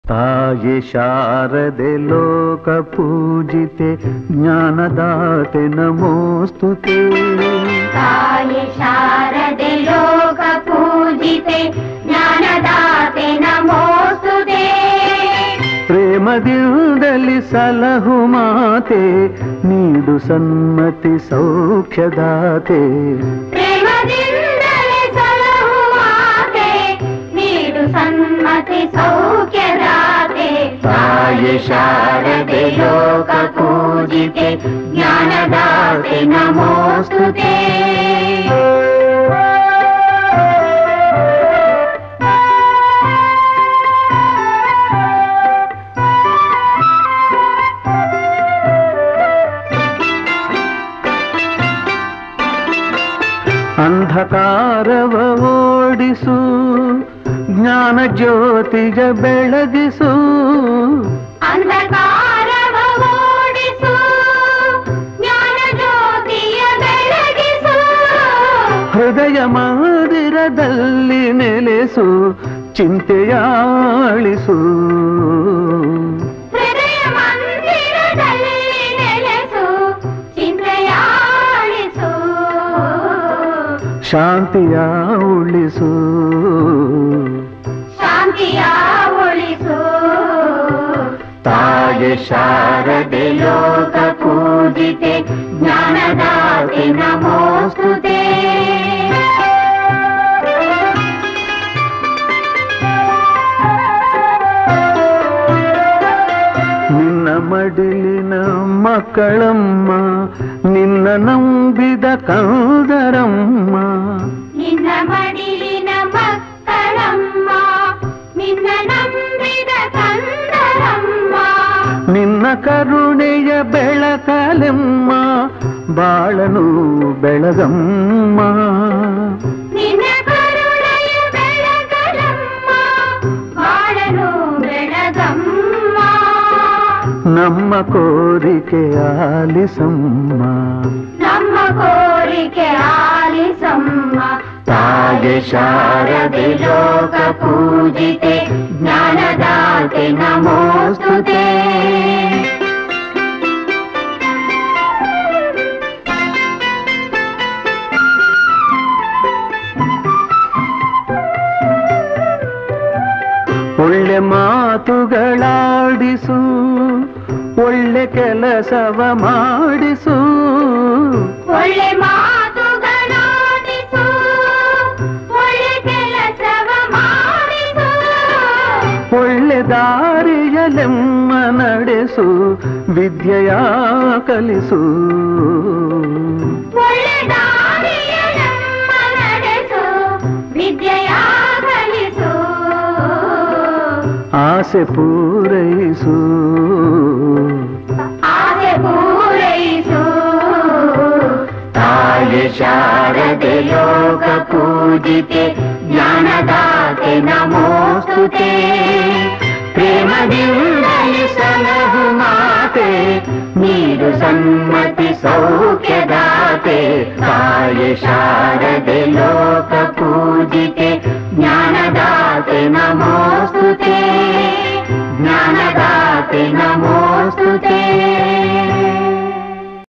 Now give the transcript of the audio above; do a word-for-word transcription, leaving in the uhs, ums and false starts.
ತಾಯಿ ಶಾರದೆ ಲೋಕ ಪೂಜಿತೆ ಜ್ಞಾನದಾತೆ ನಮೋಸ್ತುತೆ. ತಾಯಿ ಶಾರದೆ ಲೋಕ ಪೂಜಿತೆ ಜ್ಞಾನದಾತೆ ನಮೋಸ್ತುತೆ. ಪ್ರೇಮದಿಂದಲಿ ಸಲಹು ಮಾತೆ ನೀಡು ಸನ್ಮತಿ ಸೌಖ್ಯದಾತೆ. ಪ್ರೇಮದಿಂದಲೇ ಸಲಹು ಮಾತೆ ನೀಡು ಸನ್ಮತಿ ಸೌಖ್ಯದಾತೆ. ತಾಯಿ ಶಾರದೆ ಲೋಕ ಪೂಜಿತೆ ಜ್ಞಾನದಾತೆ ನಮೋಸ್ತುತೆ. ಅಂಧಕಾರವ ಓಡಿಸು ಜ್ಞಾನ ಜ್ಯೋತಿಯ ಬೆಳಗಿಸು. ಅಂಧಕಾರವ ಓಡಿಸು ಜ್ಞಾನ ಜ್ಯೋತಿಯ ಬೆಳಗಿಸು. ಹೃದಯ ಮಂದಿರದಲ್ಲಿ ನೆಲೆಸು ಚಿಂತೆಯಾಳಿಸು. ಹೃದಯ ಮಂದಿರದಲ್ಲಿ ನೆಲೆಸು ಚಿಂತೆಯಾಳಿಸು. ಶಾಂತಿಯ ಉಳಿಸು ಶಾಂತಿಯ ಉಳಿಸು. ತಾಯಿ ಶಾರದೆ ಲೋಕ ಪೂಜಿತೆ ಜ್ಞಾನದಾತೆ ನಮೋಸ್ತುತೆ. ನಿನ್ನ ಮಡಿಲಿನ ಮಕ್ಕಳಮ್ಮ ನಿನ್ನ ನಂಬಿದ ಕಂದರಮ್ಮ. ನಿನ್ನ ಮಡಿಲಿನ ಮಕ್ಕಳಮ್ಮ ನಿನ್ನ ನಂಬಿದ ಕಂದರಮ್ಮ. ನಿನ್ನ ಕರುಣೆಯ ಬೆಳಕಲೆಮ್ಮ ಬಾಳನು ಬೆಳಗಮ್ಮ. ನಿನ್ನ ಕರುಣೆಯ ಬೆಳಕಲಮ್ಮ ಬಾಳನು ಬೆಳಗಮ್ಮ. ನಮ್ಮ ಕೋರಿಕೆ ಆಲಿಸಮ್ಮ. ನಮ್ಮ ಕೋರಿಕೆ ಆಲಿಸಮ್ಮ. ತಾಯಿ ಶಾರದೆ ಲೋಕ ಪೂಜಿತೆ ಜ್ಞಾನದಾತೆ ನಮೋಸ್ತುತೆ. ಒಳ್ಳೆ ಮಾತುಗಳಾಡಿಸು ಒಳ್ಳೆ ಕೆಲಸವ ಮಾಡಿಸು. ಒಳ್ಳೆ ಮಾತುಗಳಾಡಿಸು ಒಳ್ಳೆ ಕೆಲಸವ ಮಾಡಿಸು. ಒಳ್ಳೆ ದಾರಿಯಲೆಮ್ಮ ನಡೆಸು ವಿದ್ಯೆಯ ಕಲಿಸು. ಒಳ್ಳೆ ದಾರಿಯಲೆಮ್ಮ ನಡೆಸು ವಿದ್ಯೆಯ ಕಲಿಸು. ಆಸೆ ಪೂರೈಸು ಆಸೆ ಪೂರೈಸು. ತಾಯಿ ಶಾರದೆ ಲೋಕ ಪೂಜಿತೆ ಜ್ಞಾನದಾತೆ ನಮೋಸ್ತುತೆ. ಪ್ರೇಮದಿಂದಲಿ ಸಲಹು ಮಾತೆ ನೀಡು ಸನ್ಮತಿ ಸೌಖ್ಯದಾತೆ. ತಾಯಿ ಶಾರದೆ ಲೋಕ